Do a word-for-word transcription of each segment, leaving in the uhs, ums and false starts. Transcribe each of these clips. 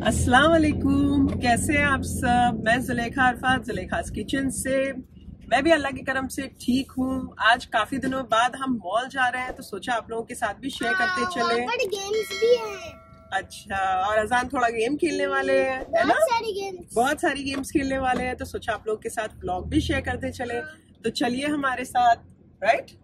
अस्सलाम वालेकुम, कैसे हैं आप सब। मैं जुलेखा अरफात जुलेखास किचन से। मैं भी अल्लाह के करम से ठीक हूँ। आज काफी दिनों बाद हम मॉल जा रहे हैं तो सोचा आप लोगों के साथ भी शेयर करते चले। गेम्स भी हैं। अच्छा, और अजान थोड़ा गेम खेलने वाले हैं, है ना? सारी गेम्स बहुत सारी गेम्स खेलने वाले हैं तो सोचा आप लोगों के साथ व्लॉग भी शेयर करते चले। तो चलिए हमारे साथ, राइट।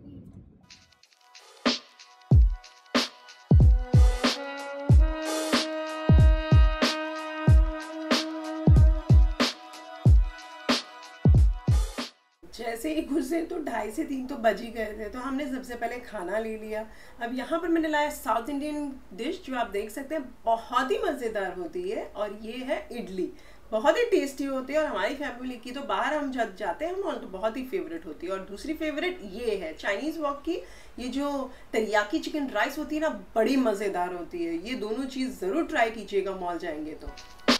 जैसे ही घुसे तो ढाई से तीन तो बज ही गए थे, तो हमने सबसे पहले खाना ले लिया। अब यहाँ पर मैंने लाया साउथ इंडियन डिश जो आप देख सकते हैं, बहुत ही मज़ेदार होती है, और ये है इडली। बहुत ही टेस्टी होती है और हमारी फैमिली की तो बाहर हम जब जाते हैं मॉल तो बहुत ही फेवरेट होती है। और दूसरी फेवरेट ये है चाइनीज़ वॉक की, ये जो तेरियाकी चिकन राइस होती है ना, बड़ी मज़ेदार होती है। ये दोनों चीज़ ज़रूर ट्राई कीजिएगा मॉल जाएंगे तो।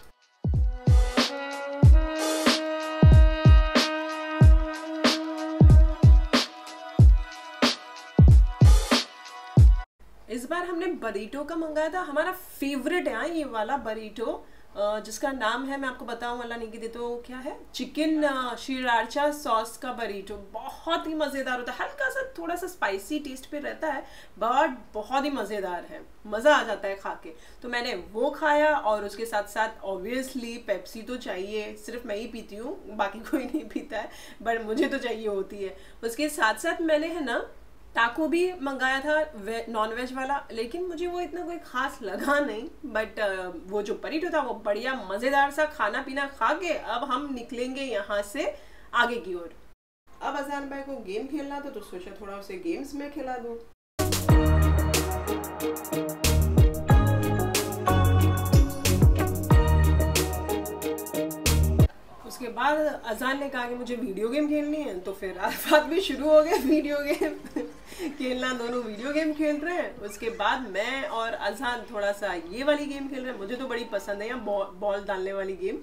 इस बार हमने बरीटो का मंगाया था। हमारा फेवरेट है ये वाला बरीटो, जिसका नाम है, मैं आपको बताऊं अल्लाह नहीं की दे तो क्या है, चिकन श्रीराचा सॉस का बरीटो। बहुत ही मज़ेदार होता है, हल्का सा थोड़ा सा स्पाइसी टेस्ट पे रहता है, बट बहुत ही मज़ेदार है, मज़ा आ जाता है खा के। तो मैंने वो खाया और उसके साथ साथ ऑब्वियसली पेप्सी तो चाहिए। सिर्फ मैं ही पीती हूँ, बाकी कोई नहीं पीता है, बट मुझे तो चाहिए होती है। उसके साथ साथ मैंने है ना टाको भी मंगाया था, वे, नॉन वेज वाला, लेकिन मुझे वो इतना कोई खास लगा नहीं। बट वो जो बरीटो था वो बढ़िया मज़ेदार सा खाना पीना खा के अब हम निकलेंगे यहाँ से आगे की ओर। अब अजान भाई को गेम खेलना था तो सोचा थोड़ा उसे गेम्स में खिला दूँ। उसके बाद अजान ने कहा कि मुझे वीडियो गेम खेलनी है, तो फिर अरफात भी शुरू हो गया वीडियो गेम खेलना। दोनों वीडियो गेम खेल रहे हैं। उसके बाद मैं और अजान थोड़ा सा ये वाली गेम खेल रहे हैं, मुझे तो बड़ी पसंद है, यहाँ बॉल डालने वाली गेम।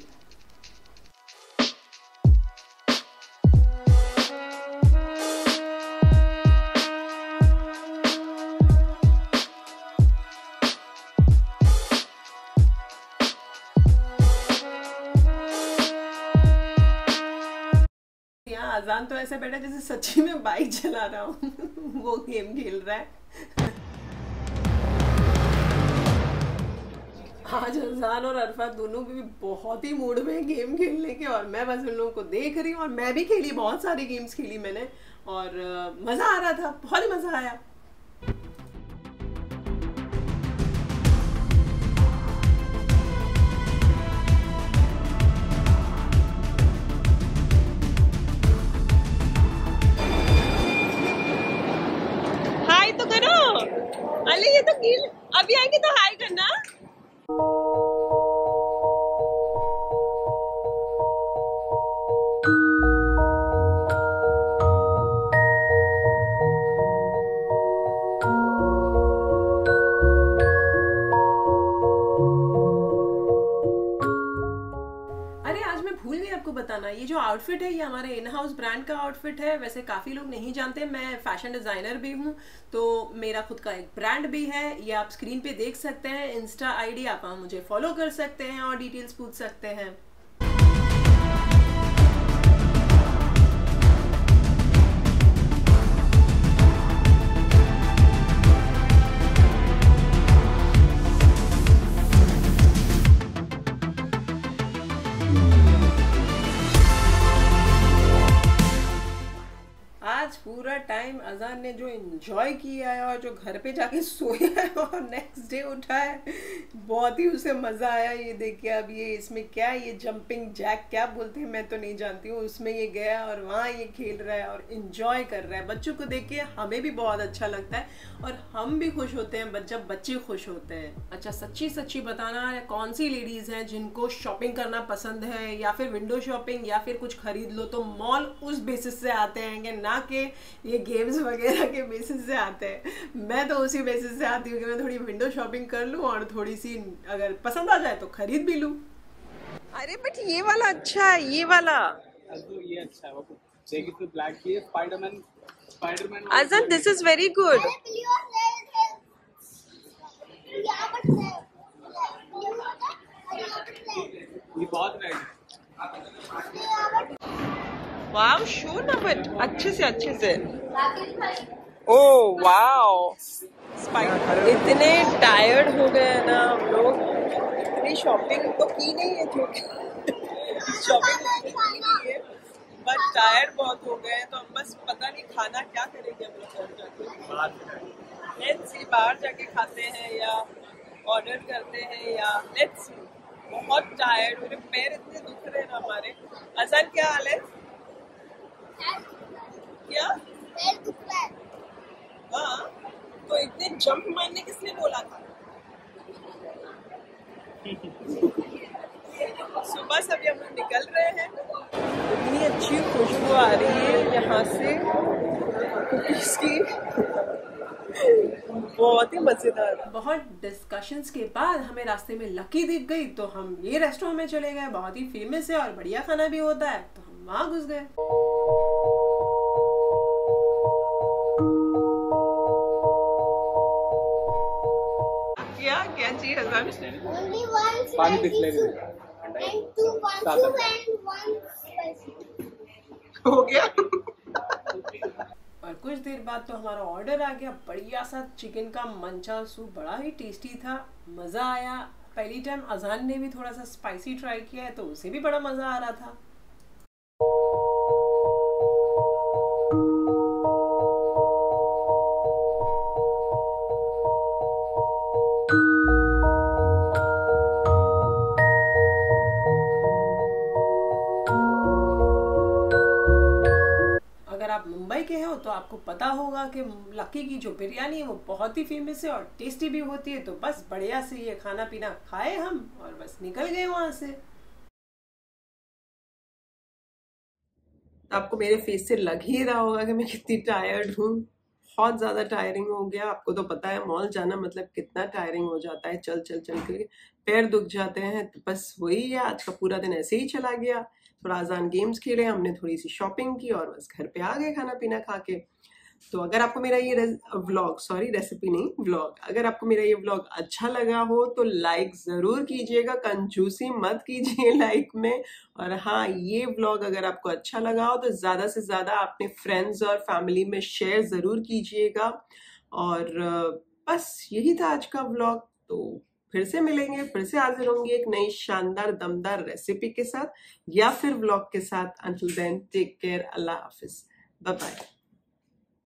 अजान तो ऐसा बैठा जैसे सच्ची में बाइक चला रहा हूँ वो गेम खेल रहा है। आज अजान और अरफात दोनों भी बहुत ही मूड में गेम खेलने के, और मैं बस उन लोगों को देख रही हूँ। और मैं भी खेली, बहुत सारी गेम्स खेली मैंने, और मज़ा आ रहा था, बहुत ही मज़ा आया। अरे ये तो गिल, अभी आएंगे तो हाय करना। आपको बताना, ये जो आउटफिट है ये हमारे इन हाउस ब्रांड का आउटफिट है। वैसे काफ़ी लोग नहीं जानते, मैं फैशन डिज़ाइनर भी हूँ, तो मेरा खुद का एक ब्रांड भी है। ये आप स्क्रीन पे देख सकते हैं, इंस्टा आईडी, आप मुझे फॉलो कर सकते हैं और डिटेल्स पूछ सकते हैं। आज पूरा टाइम अजान ने जो एंजॉय किया है और जो घर पे जाके सोया है और नेक्स्ट डे उठा है, बहुत ही उसे मज़ा आया ये देख के। अब ये इसमें क्या है, ये जंपिंग जैक क्या बोलते हैं मैं तो नहीं जानती हूँ, उसमें ये गया और वहाँ ये खेल रहा है और एंजॉय कर रहा है। बच्चों को देख के हमें भी बहुत अच्छा लगता है और हम भी खुश होते हैं जब बच्चे खुश होते हैं। अच्छा, सच्ची सच्ची बताना है, कौन सी लेडीज़ हैं जिनको शॉपिंग करना पसंद है, या फिर विंडो शॉपिंग, या फिर कुछ खरीद लो तो मॉल उस बेसिस से आते हैं, ना कि ये गेम्स वगैरह के बेसिस से आते हैं। मैं तो उसी बेसिस से आती हूँ कि मैं थोड़ी विंडो शॉपिंग कर लूँ और थोड़ी सी अगर पसंद आ जाए तो खरीद भी लूँ। अरे बट ये वाला अच्छा है, ये वाला ये अच्छा है, वो ब्लैक की स्पाइडरमैन स्पाइडरमैन अजन, दिस इज वेरी गुड। ये बहुत रेड है। वाव, शो ना बट अच्छे से अच्छे से। ओह वाव, इतने टायर्ड हो गए हैं ना हम लोग। इतनी शॉपिंग तो की नहीं है क्योंकि शॉपिंग की नहीं है, बट टायर्ड बहुत हो गए हैं। तो हम बस पता नहीं खाना क्या करेंगे हम लोग घर जाके। लेट्स सी, बाहर जाके खाते हैं या ऑर्डर करते हैं या लेट्स सी। बहुत टायर्ड, मेरे पैर इतने दुख रहे हैं ना हमारे। अजान क्या हाल है? क्या पैर दुख रहा है? हाँ, तो इतने जंप मारने किसने बोला था? सुबह से अभी हम लोग निकल रहे हैं। इतनी अच्छी खुशबू आ रही है यहाँ से कुकीज की, बहुत ही मजेदार। बहुत डिस्कशंस के बाद हमें रास्ते में लकी दिख गई, तो हम ये रेस्टोरेंट में चले गए। बहुत ही फेमस है और बढ़िया खाना भी होता है, तो हम वहाँ घुस गए। क्या क्या चीज Only one पानी spicy पिछले soup and two one soup and one spicy. हो गया। और कुछ देर बाद तो हमारा ऑर्डर आ गया, बढ़िया सा चिकन का मंचा सूप, बड़ा ही टेस्टी था, मजा आया। पहली टाइम अजान ने भी थोड़ा सा स्पाइसी ट्राई किया है, तो उसे भी बड़ा मजा आ रहा था। अगर आप मुंबई के हो तो आपको पता होगा कि लकी की जो बिरयानी है वो बहुत ही फेमस है और टेस्टी भी होती है। तो बस बढ़िया से ये खाना पीना खाए हम और बस निकल गए वहां से। आपको मेरे फेस से लग ही रहा होगा कि मैं कितनी टायर्ड हूँ। बहुत ज्यादा टायरिंग हो गया। आपको तो पता है मॉल जाना मतलब कितना टायरिंग हो जाता है, चल चल चल के पैर दुख जाते हैं। तो बस वही है, आज का पूरा दिन ऐसे ही चला गया। थोड़ा आसान गेम्स खेले हमने, थोड़ी सी शॉपिंग की और बस घर पे आ गए खाना पीना खा के। तो अगर आपको मेरा ये व्लॉग, सॉरी रेसिपी नहीं व्लॉग, अगर आपको मेरा ये व्लॉग अच्छा लगा हो तो लाइक जरूर कीजिएगा, कंजूसी मत कीजिए लाइक में। और हाँ, ये व्लॉग अगर आपको अच्छा लगा हो तो ज्यादा से ज्यादा अपने फ्रेंड्स और फैमिली में शेयर जरूर कीजिएगा। और बस यही था आज का व्लॉग। तो फिर से मिलेंगे, फिर से हाजिर होंगे एक नई शानदार दमदार रेसिपी के साथ या फिर व्लॉग के साथ। अंटिल देन टेक केयर, अल्लाह हाफिज, बाय बाय।